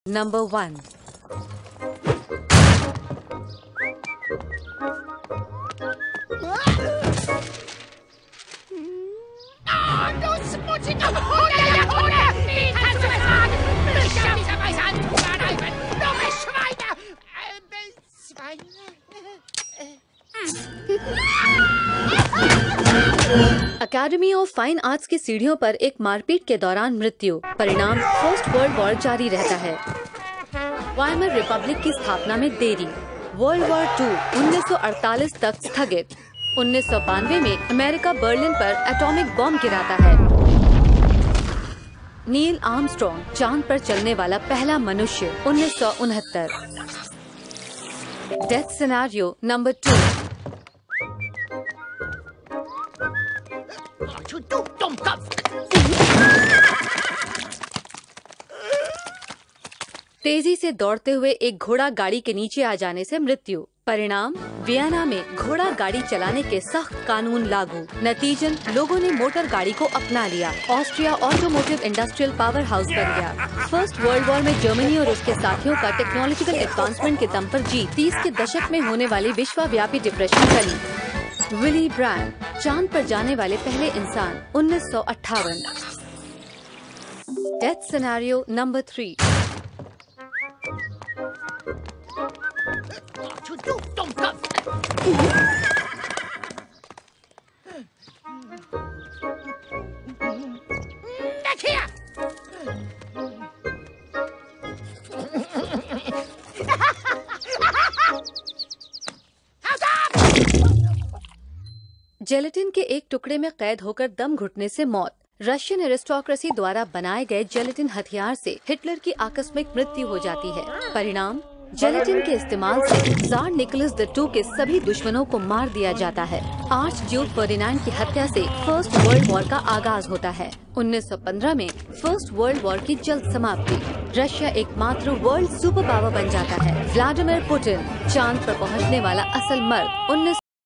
Number 1. Academy of fine arts की सीढ़ियों पर एक मारपीट के दौरान मृत्यु। परिणाम फर्स्ट वर्ल्ड वॉर जारी रहता है। वाइमर रिपब्लिक की स्थापना में देरी। वर्ल्ड वॉर 2 1948 तक स्थगित। 1992 में अमेरिका बर्लिन पर एटॉमिक बॉम्ब गिराता है। नील आर्मस्ट्रॉन्ग चांद पर चलने वाला पहला मनुष्य 1969। Death scenario number 2। तेजी से दौड़ते हुए एक घोड़ा गाड़ी के नीचे आ जाने से मृत्यु। परिणाम वियना में घोड़ा गाड़ी चलाने के सख्त कानून लागू। नतीजन लोगों ने मोटर गाड़ी को अपना लिया। Austria automotive industrial power house बन गया। फर्स्ट वर्ल्ड वॉर में जर्मनी और उसके साथियों का टेक्नोलॉजिकल एडवांसमेंट के दम पर जीत। 30 के दशक में होने वाली विश्वव्यापी डिप्रेशन टली। विली ब्रांड चांद पर जाने वाले पहले इंसान 1958। Death scenario number 3। जेलेटिन के एक टुकड़े में कैद होकर दम घुटने से मौत। रशियन एरिस्टोक्रेसी द्वारा बनाए गए जेलेटिन हथियार से हिटलर की आकस्मिक मृत्यु हो जाती है। परिणाम जेलेटिन के इस्तेमाल से जार निकोलस II के सभी दुश्मनों को मार दिया जाता है। आर्च ड्यूक फर्डिनांड की हत्या से फर्स्ट वर्ल्ड वॉर का आगाज होता है। 1915 में फर्स्ट वर्ल्ड वॉर की जल्द समाप्ति। रशिया एकमात्र वर्ल्ड सुपर पावर बन जाता है। व्लादिमीर पुतिन चांद पर पहुंचने वाला असल मर्द।